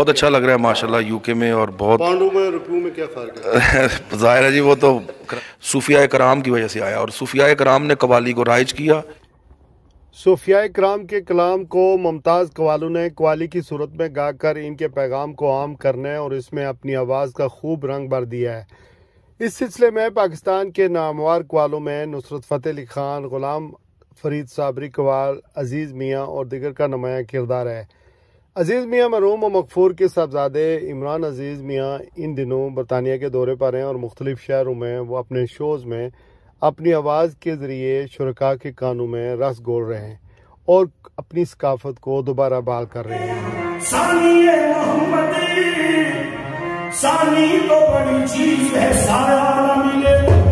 बहुत अच्छा लग रहा है माशाल्लाह यूके में। और बहुत पाउंडों में रुपयों में क्या फ़र्क है? ज़ाहिर है जी, वो तो सूफिया कराम की वजह से आया और सूफिया कराम ने कवाली को राइज किया। सूफिया कराम के कलाम को मुमताज़ कवालों ने कवाली की सूरत में गाकर इनके पैगाम को आम करने और इसमें अपनी आवाज़ का खूब रंग भर दिया है। इस सिलसिले में पाकिस्तान के नामवर कवालों में नुसरत फ़तेह अली खान, ग़ुलाम फरीद साबरी कवाल, अजीज़ मियाँ और दीगर का नुमायाँ किरदार है। अजीज़ मियाँ मरहूम और मकफूर के साहबजादे इमरान अजीज़ मियाँ इन दिनों बरतानिया के दौरे पर हैं और मुख्तलिफ शहरों में वो अपने शोज़ में अपनी आवाज़ के ज़रिए शुरका के कानों में रस घोल रहे हैं और अपनी सकाफत को दोबारा बहाल कर रहे हैं। सानी तो बड़ी चीज है, सारा मिले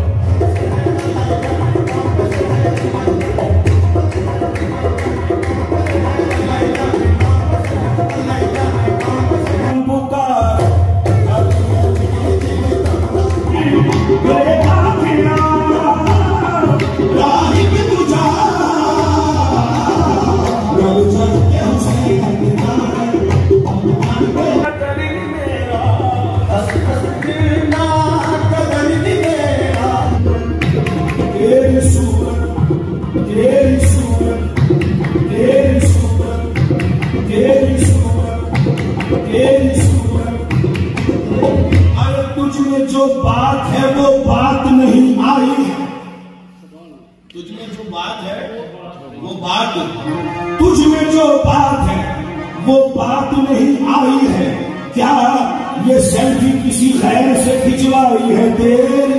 जो बात है वो बात नहीं आई है, तुझमें जो बात है वो बात, तुझमें जो बात है वो बात नहीं आई है। क्या ये सेल्फी किसी गैर से खिंचवाई है? तेरी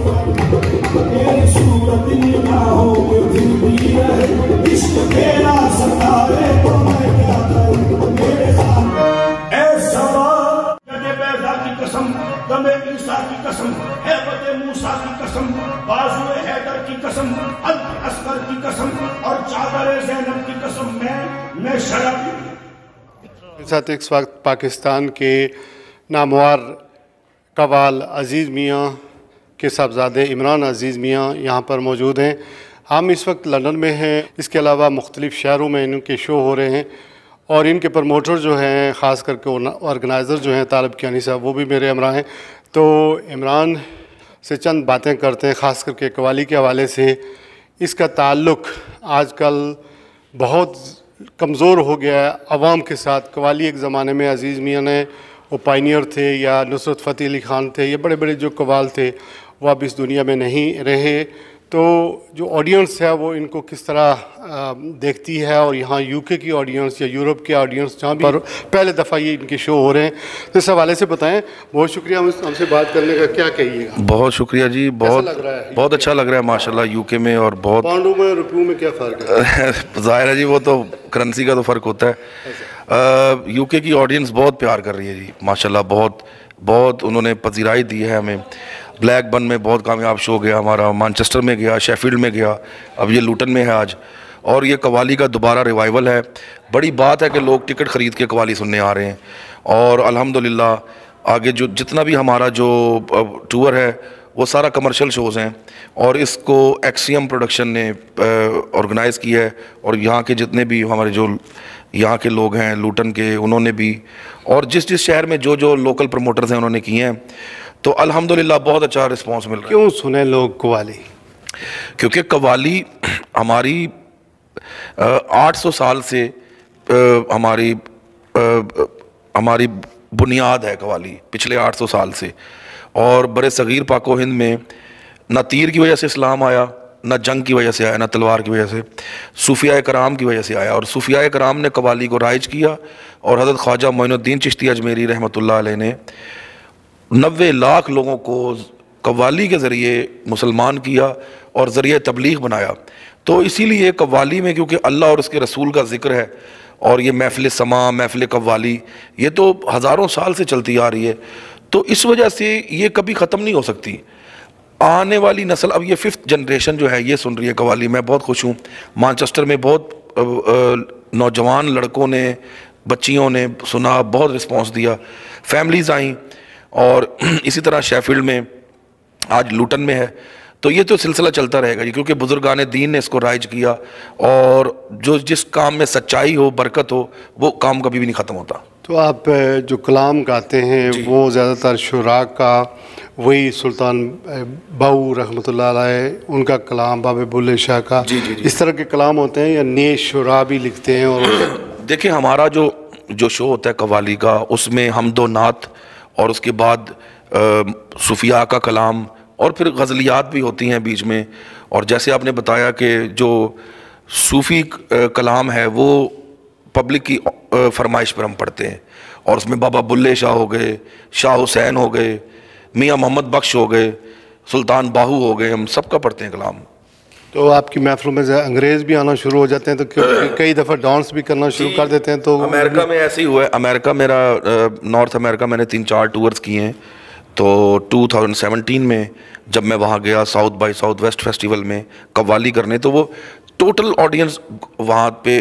सूरत निगाहों में फिरती रहे, इश्क तेरा सताए तो मैं क्या करूं मेरे साथ। ऐसा बैदा की कसम, दमे ईसा की कसम, हैबते मूसा की कसम, बाजुए हैदर की कसम, अस्कर की कसम और चादर ज़ैनब की कसम, मैं शराब। साथ इस वक्त पाकिस्तान के नामवर कवाल अजीज़ मियाँ के साहबजादे इमरान अजीज़ मियाँ यहाँ पर मौजूद हैं। हम इस वक्त लंदन में हैं। इसके अलावा मुख्तलिफ़ शहरों में इनके शो हो रहे हैं और इनके प्रमोटर जो हैं, ख़ास करके ऑर्गेनाइज़र जो हैं तालिब कियानी साहब, वो भी मेरे हमरा हैं। तो इमरान से चंद बातें करते हैं, ख़ास करके कवाली के हवाले से। इसका ताल्लुक़ आजकल बहुत कमज़ोर हो गया है अवाम के साथ। कवाली एक ज़माने में अजीज़ मियाँ ने वो पायनियर थे, या नुसरत फ़तेह अली खान थे, ये बड़े बड़े जो कवाल थे वो अब इस दुनिया में नहीं रहे। तो जो ऑडियंस है वो इनको किस तरह देखती है, और यहाँ यूके की ऑडियंस या यूरोप की ऑडियंस जहाँ भी पहले दफ़ा ये इनके शो हो रहे हैं, तो इस हवाले से बताएं। बहुत शुक्रिया हमसे बात करने का। क्या कहिएगा? बहुत शुक्रिया जी, बहुत बहुत अच्छा लग रहा है माशाल्लाह यूके में। और बहुत पाउंडों में रुपयों में क्या फ़र्क है? ज़ाहिर है जी, वो तो करेंसी का तो फ़र्क होता है। यूके की ऑडियंस बहुत प्यार कर रही है जी माशाल्लाह। बहुत उन्होंने पजीराई दी है हमें। ब्लैकबर्न में बहुत कामयाब शो गया हमारा, मैनचेस्टर में गया, शेफील्ड में गया, अब ये लूटन में है आज। और ये कवाली का दोबारा रिवाइवल है। बड़ी बात है कि लोग टिकट ख़रीद के कवाली सुनने आ रहे हैं। और अल्हम्दुलिल्लाह आगे जो जितना भी हमारा जो टूर है वो सारा कमर्शियल शोज़ हैं और इसको एक्सियम प्रोडक्शन ने ऑर्गेनाइज़ किया है। और यहाँ के जितने भी हमारे जो यहाँ के लोग हैं लूटन के, उन्होंने भी, और जिस जिस शहर में जो जो लोकल प्रमोटर्स हैं उन्होंने किए हैं। तो अल्हम्दुलिल्लाह बहुत अच्छा रिस्पांस मिल रहा है। क्यों सुने लोग कवाली? क्योंकि कवाली हमारी 800 साल से हमारी बुनियाद है कवाली, पिछले 800 साल से। और बड़े सग़ीर पाको हिंद में ना तीर की वजह से इस्लाम आया, ना जंग की वजह से आया, ना तलवार की वजह से, सूफिया कराम की वजह से आया। और सूफिया कराम ने कवाली को राइज किया और हज़रत ख्वाजा मोइनुद्दीन चिश्ती अजमेरी रहमतुल्लाह अलैह ने 90 लाख लोगों को कव्वाली के ज़रिए मुसलमान किया और ज़रिए तबलीग बनाया। तो इसीलिए कव्वाली में, क्योंकि अल्लाह और उसके रसूल का ज़िक्र है, और ये महफ़िल समा, महफ़िल कव्वाली, ये तो हज़ारों साल से चलती आ रही है। तो इस वजह से ये कभी ख़त्म नहीं हो सकती। आने वाली नस्ल, अब ये 5th जनरेशन जो है ये सुन रही है कव्वाली। मैं बहुत खुश हूँ। मैनचेस्टर में बहुत नौजवान लड़कों ने, बच्चियों ने सुना, बहुत रिस्पॉन्स दिया, फैमिलीज़ आई। और इसी तरह शेफील्ड में, आज लूटन में है। तो ये तो सिलसिला चलता रहेगा जी, क्योंकि बुजुर्गान दीन ने इसको राइज किया। और जो जिस काम में सच्चाई हो, बरकत हो, वो काम कभी भी नहीं ख़त्म होता। तो आप जो कलाम गाते हैं वो ज़्यादातर शुरा का, वही सुल्तान बाऊ रहमतुल्लाह अलैह उनका कलाम, बाबे बुल्ले शाह का, इस तरह के कलाम होते हैं या नए शुरा भी लिखते हैं? और देखिए हमारा जो शो होता है कव्वाली का, उसमें हम दो नात और उसके बाद सूफिया का कलाम और फिर गज़लियात भी होती हैं बीच में। और जैसे आपने बताया कि जो सूफ़ी कलाम है वो पब्लिक की फरमाइश पर हम पढ़ते हैं, और उसमें बाबा बुल्ले शाह हो गए, शाह हुसैन हो गए, मियाँ मोहम्मद बख्श हो गए, सुल्तान बाहू हो गए, हम सबका पढ़ते हैं कलाम। तो आपकी महफिलों में अंग्रेज़ भी आना शुरू हो जाते हैं, तो कई दफ़ा डांस भी करना शुरू कर देते हैं? तो अमेरिका में ऐसे ही हुआ है। अमेरिका मेरा नॉर्थ अमेरिका मैंने 3-4 टूर्स किए हैं। तो 2017 में जब मैं वहाँ गया साउथ बाय साउथ वेस्ट फेस्टिवल में कव्वाली करने, तो वो टोटल ऑडियंस वहाँ पे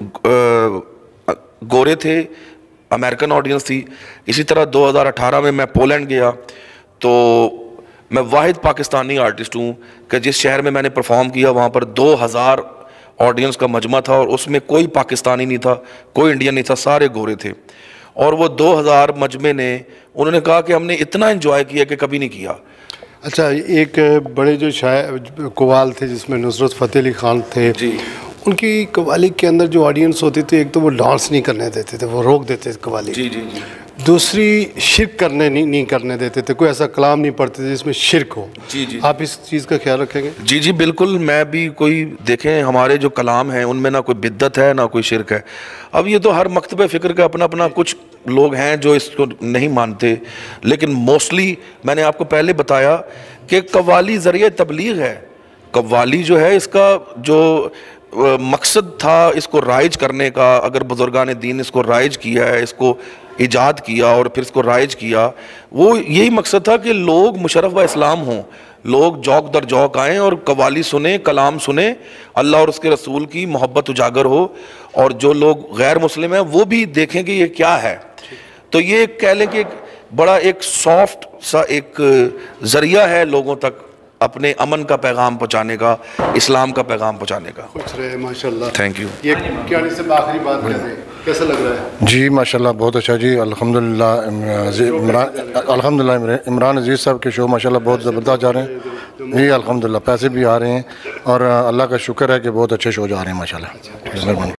गोरे थे, अमेरिकन ऑडियंस थी। इसी तरह 2018 में मैं पोलैंड गया, तो मैं वाहिद पाकिस्तानी आर्टिस्ट हूँ कि जिस शहर में मैंने परफॉर्म किया वहाँ पर 2000 ऑडियंस का मजमा था, और उसमें कोई पाकिस्तानी नहीं था, कोई इंडियन नहीं था, सारे गोरे थे। और वो 2000 मजमे ने उन्होंने कहा कि हमने इतना एंजॉय किया कि कभी नहीं किया। अच्छा, एक बड़े जो शायर कव्वाल थे जिसमें नुसरत फ़तेह अली ख़ान थे जी, उनकी कव्वाली के अंदर जो ऑडियंस होती थी, एक तो वो डांस नहीं करने देते थे, वो रोक देते थे कव्वाली। जी जी जी। दूसरी शिरक करने नहीं करने देते थे, कोई ऐसा कलाम नहीं पढ़ते थे जिसमें शिरक हो। जी जी। आप इस चीज़ का ख्याल रखेंगे? जी जी बिल्कुल। मैं भी कोई देखें हमारे जो कलाम हैं उनमें ना कोई बिद्दत है ना कोई शिरक है। अब ये तो हर मकतबे फ़िक्र का अपना अपना, कुछ लोग हैं जो इसको नहीं मानते, लेकिन मोस्टली मैंने आपको पहले बताया कि कव्वाली ज़रिए तबलीग है। कव्वाली जो है इसका जो मकसद था इसको राइज करने का, अगर बुजुर्गान दीन इसको राइज किया है, इसको इजाद किया और फिर इसको राइज किया, वो यही मकसद था कि लोग मुशर्रफ व इस्लाम हों, लोग जौक दर जौक आएँ और कव्वाली सुने, कलाम सुने, अल्लाह और उसके रसूल की मोहब्बत उजागर हो, और जो लोग गैर मुस्लिम हैं वो भी देखें कि ये क्या है। तो ये कह लें कि बड़ा एक सॉफ्ट सा एक ज़रिया है लोगों तक अपने अमन का पैगाम पहुँचाने का, इस्लाम का पैगाम पहुँचाने का। खुश रहे, माशाल्लाह। Thank you. ये क्या से आखिरी बात करें, कैसा लग रहा है? जी माशाल्लाह बहुत अच्छा जी, अल्हम्दुलिल्लाह। इमरान अजीज़ साहब के शो माशाल्लाह बहुत ज़बरदस्त जा रहे हैं जी, अल्हम्दुलिल्लाह। पैसे भी आ रहे हैं और अल्लाह का शुक्र है कि बहुत अच्छे शो जा रहे हैं माशाल्लाह।